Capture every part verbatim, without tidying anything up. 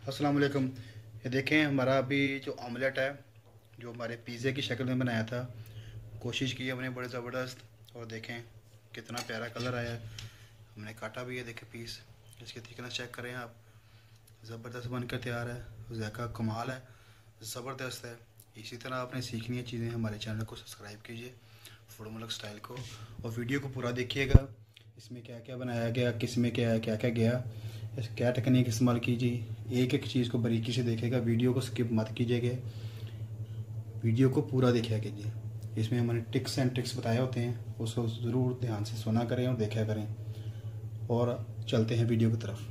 अस्सलाम वालेकुम। ये देखें हमारा अभी जो ऑमलेट है जो हमारे पिज़्ज़े की शक्ल में बनाया था, कोशिश की हमने बड़े ज़बरदस्त, और देखें कितना प्यारा कलर आया है। हमने काटा भी है, देखें पीस, इसकी थिकनेस चेक करें आप, ज़बरदस्त बनकर तैयार है। ज़ायका कमाल है, ज़बरदस्त है। इसी तरह आपने सीखनी है चीज़ें, हमारे चैनल को सब्सक्राइब कीजिए फूड मुल्क स्टाइल को, और वीडियो को पूरा देखिएगा। इसमें क्या क्या बनाया गया, किस में क्या है, क्या क्या गया, इस क्या टेक्निक इस्तेमाल कीजिए, एक एक चीज़ को बारीकी से देखेगा। वीडियो को स्किप मत कीजिएगा, वीडियो को पूरा देखा कीजिए। इसमें हमने टिक्स एंड ट्रिक्स बताए होते हैं, उसको ज़रूर ध्यान से सुना करें और देखा करें। और चलते हैं वीडियो की तरफ।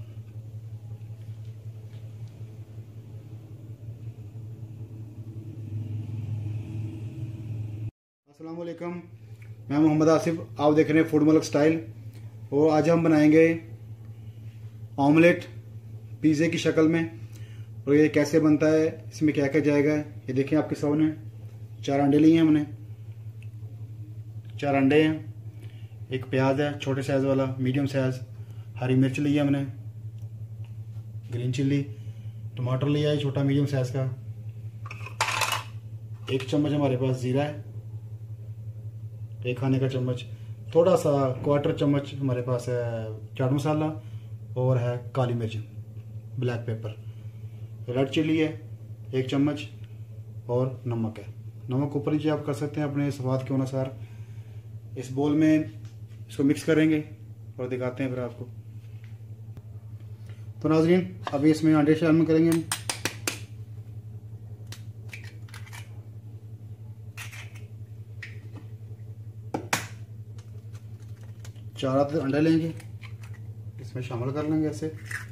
अस्सलाम वालेकुम, मैं मोहम्मद आसिफ, आप देख रहे हैं फूड मुल्क स्टाइल। और आज हम बनाएंगे ऑमलेट पिज़्ज़े की शक्ल में। और ये कैसे बनता है, इसमें क्या क्या जाएगा, ये देखें आपके सामने। चार अंडे लिए हैं हमने, चार अंडे हैं, एक प्याज है छोटे साइज़ वाला, मीडियम साइज़, हरी मिर्च ली है हमने, ग्रीन चिल्ली, टमाटर लिया है छोटा मीडियम साइज़ का, एक चम्मच हमारे पास ज़ीरा है, एक खाने का चम्मच, थोड़ा सा क्वार्टर चम्मच हमारे पास है चाट मसाला, और है काली मिर्च ब्लैक पेपर, रेड चिल्ली है एक चम्मच, और नमक है। नमक ऊपर नीचे आप कर सकते हैं अपने स्वाद के अनुसार। इस बोल में इसको मिक्स करेंगे और दिखाते हैं फिर आपको। तो नाज़रीन, अभी इसमें अंडे शामिल करेंगे हम। चार आधे अंडे लेंगे, इसमें शामिल कर लेंगे ऐसे।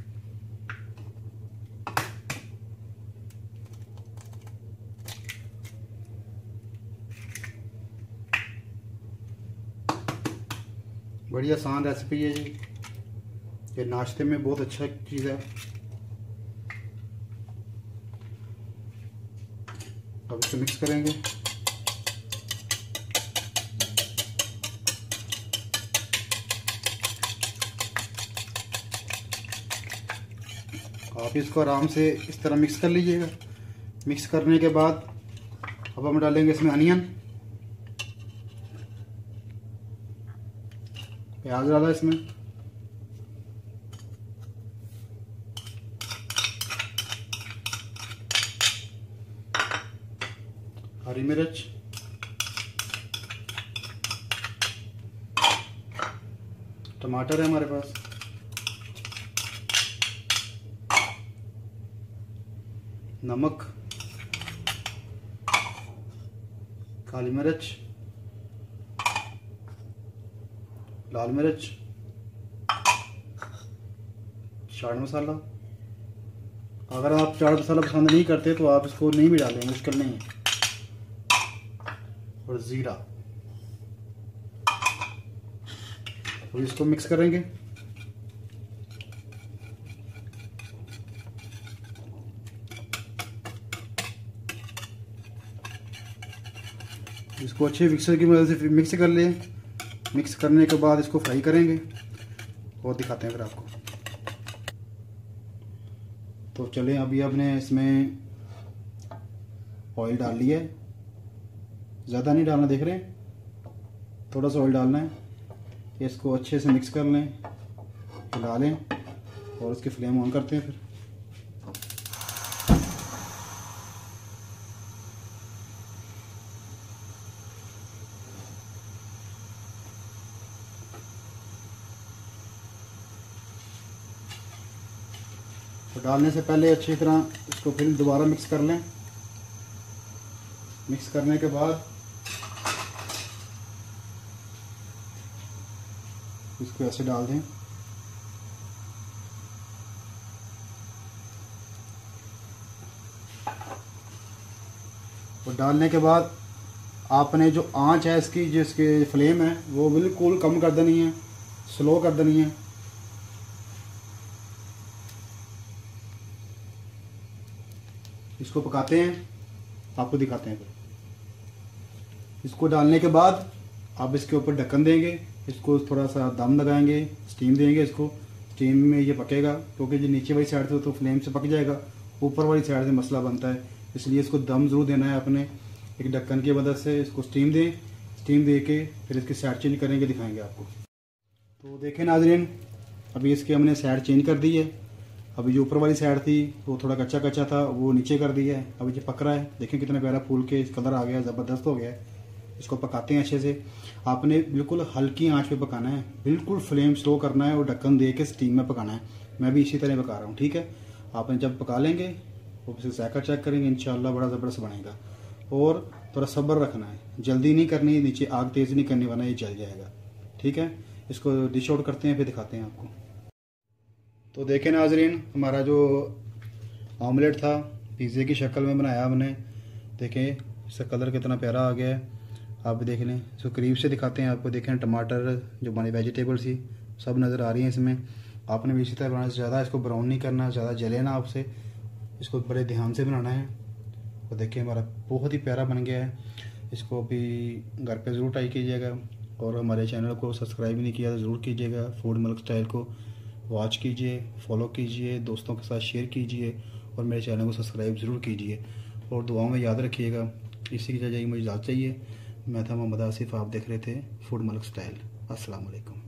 बड़ी आसान रेसिपी है जी, ये नाश्ते में बहुत अच्छा चीज़ है। अब इसे मिक्स करेंगे। आप इसको आराम से इस तरह मिक्स कर लीजिएगा। मिक्स करने के बाद अब हम डालेंगे इसमें अनियन, प्याज डाला इसमें, हरी मिर्च, टमाटर है हमारे पास, नमक, काली मिर्च, लाल मिर्च, चाट मसाला। अगर आप चाट मसाला पसंद नहीं करते तो आप इसको नहीं भी डालें, मुश्किल नहीं है, और ज़ीरा। और इसको मिक्स करेंगे। इसको अच्छे मिक्सर की मदद से मिक्स कर लें। मिक्स करने के बाद इसको फ्राई करेंगे और दिखाते हैं फिर आपको। तो चलें, अभी आपने इसमें ऑयल डाल लिया है, ज़्यादा नहीं डालना, देख रहे हैं, थोड़ा सा ऑयल डालना है। इसको अच्छे से मिक्स कर लें, हिला लें, और उसकी फ्लेम ऑन करते हैं फिर। तो डालने से पहले अच्छी तरह इसको फिर दोबारा मिक्स कर लें। मिक्स करने के बाद इसको ऐसे डाल दें। और डालने के बाद आपने जो आंच है इसकी, जो इसकी फ्लेम है, वो बिल्कुल कम कर देनी है, स्लो कर देनी है। इसको पकाते हैं, आपको दिखाते हैं फिर। इसको डालने के बाद आप इसके ऊपर ढक्कन देंगे, इसको थोड़ा सा दम लगाएंगे, स्टीम देंगे इसको स्टीम में ये पकेगा, क्योंकि जो नीचे वाली साइड से तो फ्लेम से पक जाएगा, ऊपर वाली साइड से मसला बनता है। इसलिए इसको दम ज़रूर देना है आपने, एक ढक्कन की मदद से इसको स्टीम दें। स्टीम दे के फिर इसकी साइड चेंज करेंगे, दिखाएंगे आपको। तो देखें नाज़रीन, अभी इसकी हमने साइड चेंज कर दी है। अभी जो ऊपर वाली साइड थी वो थोड़ा कच्चा कच्चा था, वो नीचे कर दिया है। अभी जो पक रहा है, देखें कितना प्यारा फूल के कलर आ गया, ज़बरदस्त हो गया है। इसको पकाते हैं अच्छे से। आपने बिल्कुल हल्की आंच पे पकाना है, बिल्कुल फ्लेम स्लो करना है और ढक्कन दे के स्टीम में पकाना है। मैं भी इसी तरह पका रहा हूँ, ठीक है। आपने जब पका लेंगे वो फिर जायका चेक करेंगे, इंशाल्लाह बड़ा ज़बरदस्त बनेगा। और थोड़ा सब्र रखना है, जल्दी नहीं करनी, नीचे आग तेज़ नहीं करनी वरना ये जल जाएगा, ठीक है। इसको डिश आउट करते हैं, फिर दिखाते हैं आपको। तो देखें नाजरीन, हमारा जो ऑमलेट था पिज़्ज़े की शक्ल में बनाया हमने, देखें इसका कलर कितना प्यारा आ गया है। आप देख लें, इसको करीब से दिखाते हैं आपको। देखें टमाटर जो हमारी वेजिटेबल्स थी सब नज़र आ रही हैं इसमें। आपने भी इसी तरह बनाना, ज़्यादा इसको ब्राउन नहीं करना, ज़्यादा जले ना आपसे, इसको बड़े ध्यान से बनाना है। तो देखिए हमारा बहुत ही प्यारा बन गया है। इसको अभी घर पे ज़रूर ट्राई कीजिएगा, और हमारे चैनल को सब्सक्राइब नहीं किया तो ज़रूर कीजिएगा। फूड मलिक स्टाइल को वॉच कीजिए, फॉलो कीजिए, दोस्तों के साथ शेयर कीजिए, और मेरे चैनल को सब्सक्राइब ज़रूर कीजिए, और दुआओं में याद रखिएगा। इसी की वजह मुझे इजाज़त चाहिए। मैं था मोहम्मद आसिफ, आप देख रहे थे फूड मलिक स्टाइल। अस्सलाम वालेकुम।